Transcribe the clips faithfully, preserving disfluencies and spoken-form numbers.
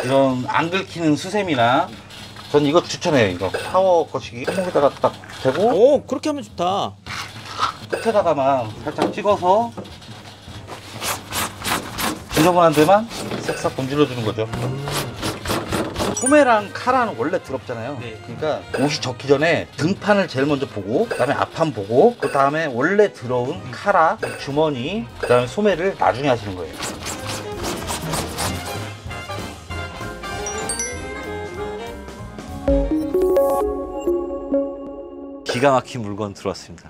이런 안 긁히는 수세미나 전 이거 추천해요. 이거 파워 거시기 손목에다가 딱 대고 오, 그렇게 하면 좋다. 끝에다가만 살짝 찍어서 지저분한 데만 싹싹 문질러 주는 거죠. 소매랑 카라는 원래 더럽잖아요. 네. 그러니까 옷이 젖기 전에 등판을 제일 먼저 보고, 그 다음에 앞판 보고, 그 다음에 원래 더러운 카라, 주머니, 그 다음에 소매를 나중에 하시는 거예요. 기가 막힌 물건 들어왔습니다.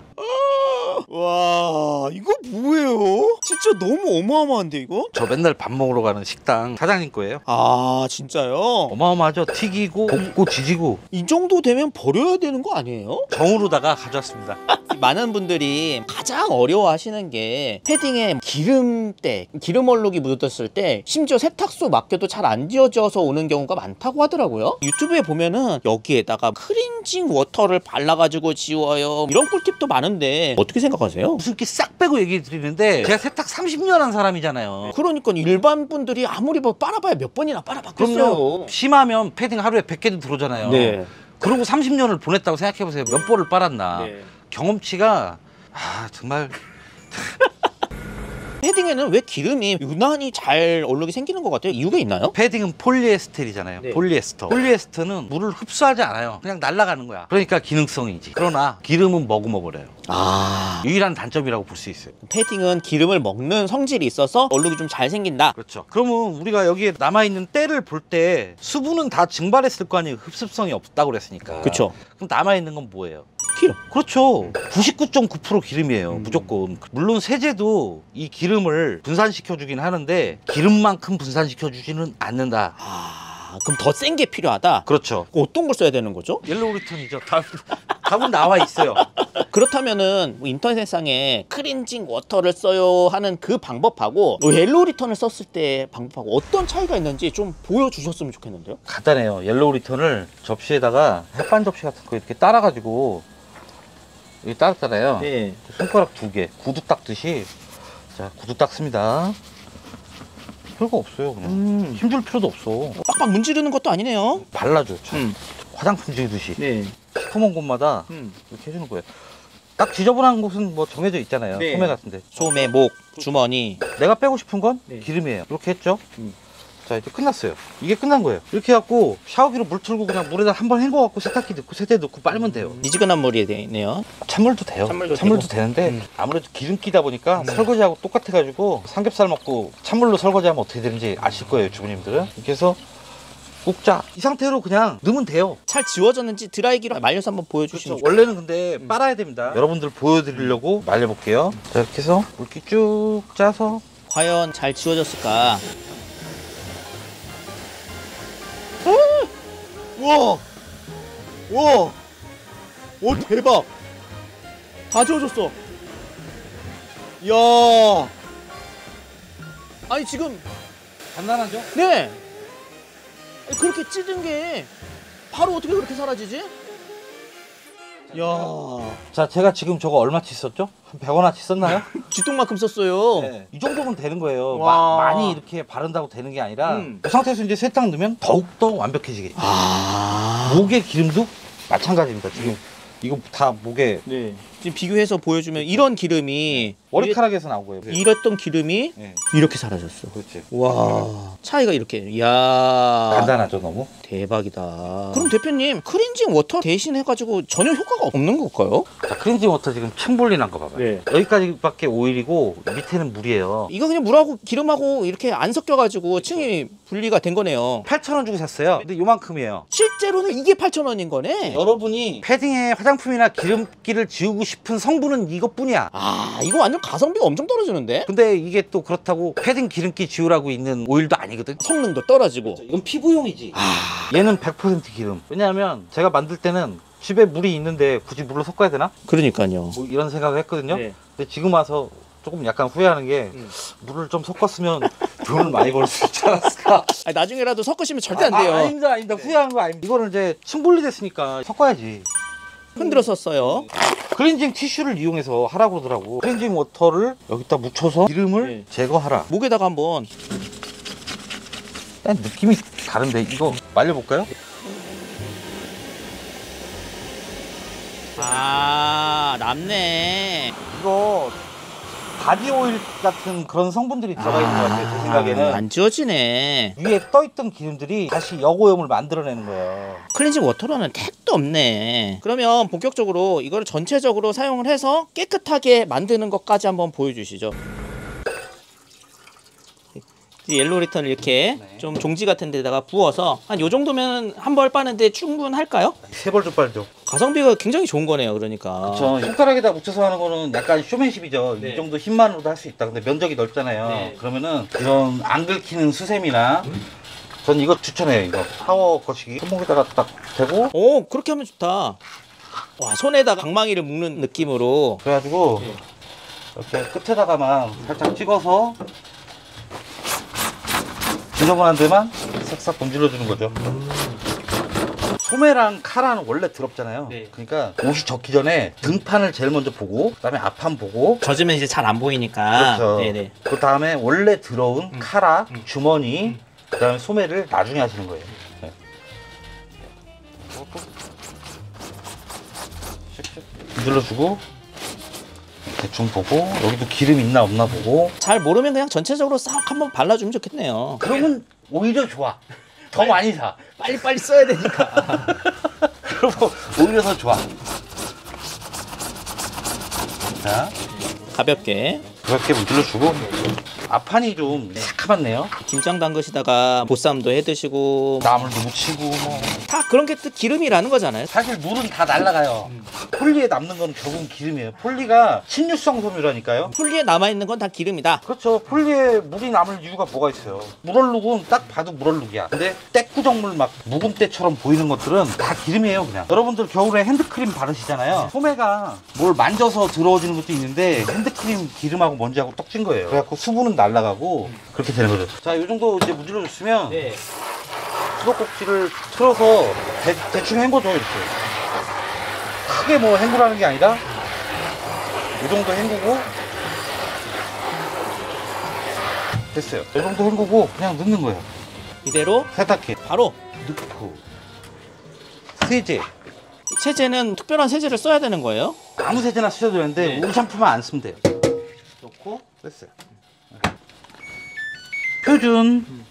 와, 이거 뭐예요? 진짜 너무 어마어마한데 이거? 저 맨날 밥 먹으러 가는 식당 사장님 거예요. 아, 진짜요? 어마어마하죠. 튀기고 볶고 지지고. 이 정도 되면 버려야 되는 거 아니에요? 정으로다가 가져왔습니다. 많은 분들이 가장 어려워하시는 게 패딩에 기름때, 기름 얼룩이 묻었을 때 심지어 세탁소 맡겨도 잘 안 지워져서 오는 경우가 많다고 하더라고요. 유튜브에 보면은 여기에다가 크린징 워터를 발라가지고 지워요, 이런 꿀팁도 많은데 어떻게 생각하세요? 무슨 끼 싹 빼고 얘기 드리는데 제가 세탁 삼십 년 한 사람이잖아요. 그러니까 일반 분들이 아무리 뭐 빨아봐야 몇 번이나 빨아봤겠어요. 그럼요. 심하면 패딩 하루에 백 개도 들어오잖아요. 네. 그러고 삼십 년을 보냈다고 생각해보세요. 몇 번을 빨았나. 네. 경험치가 아 정말. 패딩에는 왜 기름이 유난히 잘 얼룩이 생기는 것 같아요? 이유가 있나요? 패딩은 폴리에스테르잖아요. 네. 폴리에스터. 폴리에스터는 물을 흡수하지 않아요. 그냥 날아가는 거야. 그러니까 기능성이지. 그러나 기름은 머금어 버려요. 아, 유일한 단점이라고 볼 수 있어요. 패딩은 기름을 먹는 성질이 있어서 얼룩이 좀 잘 생긴다. 그렇죠. 그러면 우리가 여기에 남아있는 때를 볼 때 수분은 다 증발했을 거 아니에요. 흡습성이 없다고 그랬으니까. 그렇죠. 그럼 남아있는 건 뭐예요? 기름. 그렇죠. 구십구 점 구 퍼센트 기름이에요. 음. 무조건. 물론 세제도 이 기름을 분산시켜 주긴 하는데 기름만큼 분산시켜 주지는 않는다. 아, 그럼 더 센 게 필요하다? 그렇죠. 어떤 걸 써야 되는 거죠? 옐로우 리턴이죠. 답, 답은 나와 있어요. 그렇다면은 뭐 인터넷상에 크린징 워터를 써요 하는 그 방법하고 옐로우 리턴을 썼을 때 방법하고 어떤 차이가 있는지 좀 보여주셨으면 좋겠는데요. 간단해요. 옐로우 리턴을 접시에다가 햇반 접시 같은 거 이렇게 따라가지고 여기 따랐잖아요. 네. 손가락 두 개, 구두 닦듯이. 자, 구두 닦습니다. 별거 없어요. 그냥 음. 힘줄 필요도 없어. 빡빡 문지르는 것도 아니네요. 발라줘요. 참. 음. 화장품 지우듯이. 네. 시커먼 곳마다 음. 이렇게 해주는 거예요. 딱 지저분한 곳은 뭐 정해져 있잖아요. 네. 소매 같은데. 소매, 목, 주머니. 내가 빼고 싶은 건 네. 기름이에요. 이렇게 했죠. 음. 자, 이제 끝났어요. 이게 끝난 거예요. 이렇게 해갖고 샤워기로 물 틀고 그냥 물에다 한번 헹궈갖고 세탁기 넣고 세제 넣고 빨면 돼요. 미지근한 물이 되네요. 찬물도 돼요. 찬물도 되고. 되는데 음. 아무래도 기름기다 보니까 설거지하고 똑같아가지고 삼겹살 먹고 찬물로 설거지하면 어떻게 되는지 아실 거예요, 주부님들은. 이렇게 해서 꾹자. 이 상태로 그냥 넣으면 돼요. 잘 지워졌는지 드라이기로 말려서 한번 보여주시면 그렇죠. 원래는 근데 빨아야 됩니다. 여러분들 보여드리려고 말려볼게요. 자, 이렇게 해서 물기 쭉 짜서. 과연 잘 지워졌을까? 우와! 우와! 오, 대박! 다 지워졌어. 이야! 아니, 지금, 간단하죠? 네! 아니, 그렇게 찢은 게 바로 어떻게 그렇게 사라지지? 이야. 자, 제가 지금 저거 얼마치 썼죠? 한 백 원어치 썼나요? 쥐똥만큼 썼어요. 네. 이 정도면 되는 거예요. 와. 마, 많이 이렇게 바른다고 되는 게 아니라 음. 이 상태에서 이제 세탁 넣으면 더욱더 완벽해지겠죠. 아. 목의 기름도 마찬가지입니다. 지금 이거 다 목에 네. 지금 비교해서 보여주면 이런 기름이 머리카락에서 나온 거예요. 이랬, 이랬던 기름이 네. 이렇게 사라졌어. 그렇지. 와, 차이가 이렇게. 이야. 간단하죠, 너무? 대박이다. 그럼 대표님, 크린징 워터 대신 해가지고 전혀 효과가 없는 걸까요? 자, 크린징 워터 지금 층 분리난 거 봐봐요. 네. 여기까지밖에 오일이고 밑에는 물이에요. 이거 그냥 물하고 기름하고 이렇게 안 섞여가지고 층이 분리가 된 거네요. 팔천 원 주고 샀어요. 근데 요만큼이에요. 실제로는 이게 팔천 원인 거네. 여러분이 패딩에 화장품이나 기름기를 지우고 싶은 성분은 이것뿐이야. 아, 이거 완전 가성비가 엄청 떨어지는데? 근데 이게 또 그렇다고 패딩 기름기 지우라고 있는 오일도 아니거든. 성능도 떨어지고. 이건 피부용이지. 아, 얘는 백 퍼센트 기름. 왜냐하면 제가 만들 때는 집에 물이 있는데 굳이 물로 섞어야 되나? 그러니까요. 뭐 이런 생각을 했거든요. 네. 근데 지금 와서 조금 약간 후회하는 게 음. 물을 좀 섞었으면 돈을 많이 벌 수 있지 않았을까? 아니, 나중에라도 섞으시면 절대 안 돼요. 아, 아닙니다, 아닙니다. 후회하는 거 아닙니다. 이거는 이제 층분리 됐으니까 섞어야지. 흔들어 썼어요. 클렌징 티슈를 이용해서 하라고 그러더라고. 클렌징 워터를 여기다 묻혀서 기름을 네. 제거하라. 목에다가 한번. 일단 느낌이 다른데 이거 말려볼까요? 아, 남네. 이거 바디 오일 같은 그런 성분들이 들어가 있는 것 같아요. 제 생각에는 안 지워지네. 위에 떠있던 기름들이 다시 여고염을 만들어내는 거예요. 클렌징 워터로는 택도 없네. 그러면 본격적으로 이거를 전체적으로 사용을 해서 깨끗하게 만드는 것까지 한번 보여주시죠. 이 옐로우 리턴을 이렇게 네. 좀 종지 같은 데다가 부어서 한 요 정도면 한 벌 빠는데 충분할까요? 세 벌 좀 빨죠. 가성비가 굉장히 좋은 거네요. 그러니까. 저 손가락에다 묻혀서 하는 거는 약간 쇼맨십이죠. 네. 이 정도 힘만으로도 할 수 있다. 근데 면적이 넓잖아요. 네. 그러면은 이런 안 긁히는 수세미나 전 이거 추천해요. 이거 파워 거시기 손목에다가 딱 대고 오, 그렇게 하면 좋다. 와, 손에다가 방망이를 묶는 느낌으로. 그래가지고 네. 이렇게 끝에다가만 살짝 찍어서 지저분한 데만 싹싹 문질러 주는 거죠. 소매랑 카라는 원래 더럽잖아요. 네. 그러니까 옷이 젖기 전에 등판을 제일 먼저 보고 그다음에 앞판 보고 젖으면 이제 잘 안 보이니까. 그렇죠. 네네. 그 다음에 원래 들어온 음. 카라, 음. 주머니, 음. 그 다음에 소매를 나중에 하시는 거예요. 네. 눌러주고 대충 보고 여기도 기름 있나 없나 보고 잘 모르면 그냥 전체적으로 싹 한번 발라주면 좋겠네요. 그러면 오히려 좋아. 더 많이 사. 빨리빨리 써야 되니까. 그러면 오히려 더 좋아. 자, 가볍게. 그렇게 문질러주고 앞판이 좀 새카맣네요. 김장 담그시다가 보쌈도 해 드시고 나물도 묻히고 뭐 다 그런 게 또 기름이라는 거잖아요. 사실 물은 다 날라가요. 폴리에 남는 건 결국은 기름이에요. 폴리가 신유성 섬유라니까요. 풀리에 남아있는 건 다 기름이다. 그렇죠. 폴리에 물이 남을 이유가 뭐가 있어요. 물얼룩은 딱 봐도 물얼룩이야. 근데 때꾸정물 막 묵은 때처럼 보이는 것들은 다 기름이에요 그냥. 여러분들 겨울에 핸드크림 바르시잖아요. 소매가 뭘 만져서 더러워지는 것도 있는데 핸드크림 기름하고 먼지하고 떡진 거예요. 그래갖고 수분은 날라가고 그렇게 되는 거죠. 자, 이 정도 이제 문질러 줬으면 네. 수도꼭지를 틀어서 대, 대충 헹궈줘 이렇게. 크게 뭐 헹구라는 게 아니라 이 정도 헹구고 됐어요. 이 정도 헹구고 그냥 넣는 거예요. 이대로 세탁기 바로. 넣고 세제 세제는 특별한 세제를 써야 되는 거예요? 아무 세제나 쓰셔도 되는데 네. 우리 샴푸만 안 쓰면 돼요. 넣고 됐어요. 표준